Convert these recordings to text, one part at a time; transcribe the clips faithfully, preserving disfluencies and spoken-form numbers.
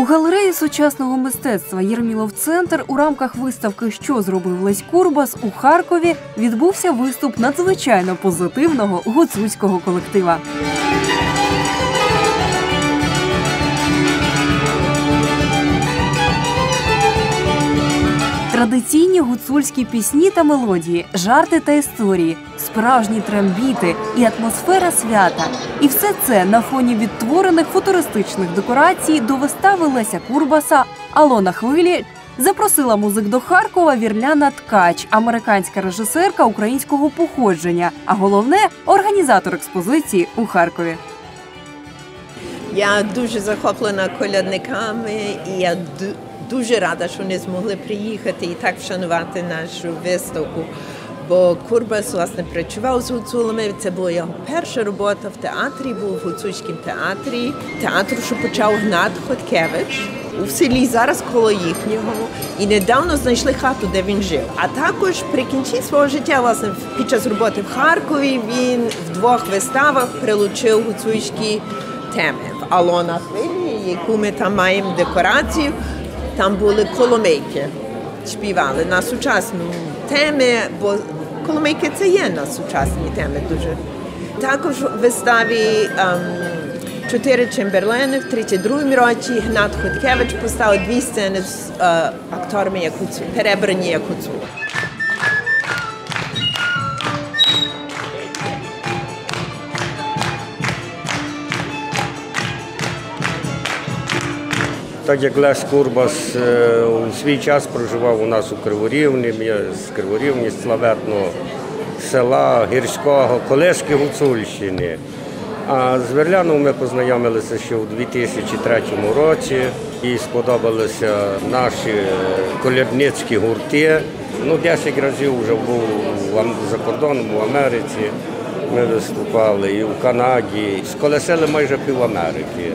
галереї сучасного мистецтва «Yermilov Centre» у рамках виставки «Що зробив Лесь Курбас» у Харкові відбувся виступ надзвичайно позитивного гуцульського колектива. Традиційні гуцульські пісні та мелодії, жарти та історії, справжні трембіти і атмосфера свята. І все це на фоні відтворених футуристичних декорацій до вистави Леся Курбаса «Алло на хвилі» запросила музик до Харкова Virlana Ткacz, американська режисерка українського походження, а головне – організатор експозиції у Харкові. Я дуже захоплена колядниками і я дуже рада, що вони змогли приїхати і так вшанувати нашу виставку. Бо Курбас, власне, працював з гуцулами, це була його перша робота в театрі, був в гуцульському театрі. Театр, що почав Virlana Ткacz у селі, зараз коло їхнього. І недавно знайшли хату, де він жив. А також при кінці свого життя, власне, під час роботи в Харкові, він в двох виставах прилучив гуцульські теми. В «Алло на хвилі», яку ми там маємо декорацію, там були коломейки, співали на сучасну теми, бо коломейки – це є на сучасні теми дуже. Також в виставі ем, «Чотири Чемберлени» в тридцять другому році Virlana Ткacz поставив дві сцени з е, акторами, як перебрані як гуцули. Так як Лесь Курбас у свій час проживав у нас у Криворівні, я з Криворівні, з славетного села Гірського, колишки Гуцульщини. А з Вірляном ми познайомилися ще у дві тисячі третьому році і сподобалися наші колядницькі гурти. Ну, десять разів вже був за кордоном, в Америці ми виступали, і в Канаді. Сколесили майже пів Америки.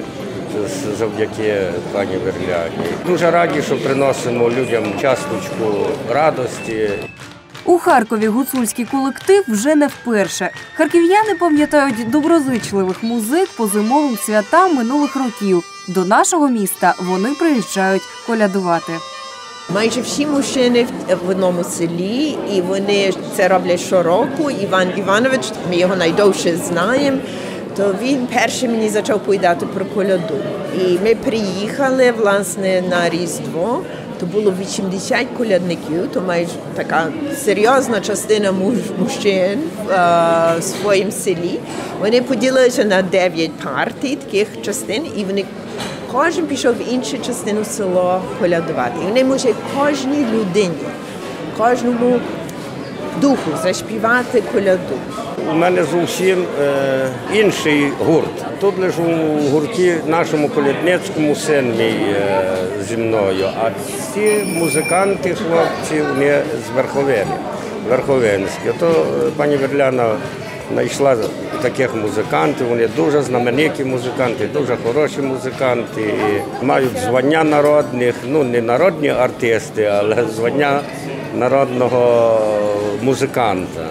Завдяки пані Вірляні. Дуже раді, що приносимо людям часточку радості. У Харкові гуцульський колектив вже не вперше. Харків'яни пам'ятають доброзичливих музик по зимовим святам минулих років. До нашого міста вони приїжджають колядувати. Майже всі мужчини в одному селі, і вони це роблять щороку. Іван Іванович, ми його найдовше знаємо, то він перший мені почав повідати про коляду. І ми приїхали, власне, на Різдво, то було вісімдесят колядників, то майже така серйозна частина муж, мужчин в е, своєму селі. Вони поділилися на дев'ять партій таких частин, і вони кожен пішов в іншу частину села колядувати. І вони можуть кожній людині, кожному духу заспівати коляду. У мене зовсім е, інший гурт. Тут лише у гурті нашому колядницькому син мій е, зі мною, а ці музиканти, хлопці, вони з Верховини, Верховинські. То пані Вірляна знайшла таких музикантів, вони дуже знамениті музиканти, дуже хороші музиканти, і мають звання народних, ну не народні артисти, але звання народного музиканта.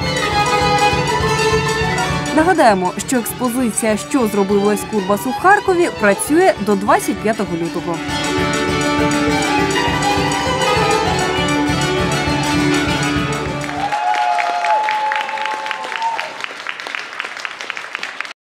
Нагадаємо, що експозиція «Що зробив Лесь Курбас» у Харкові працює до двадцять п'ятого лютого.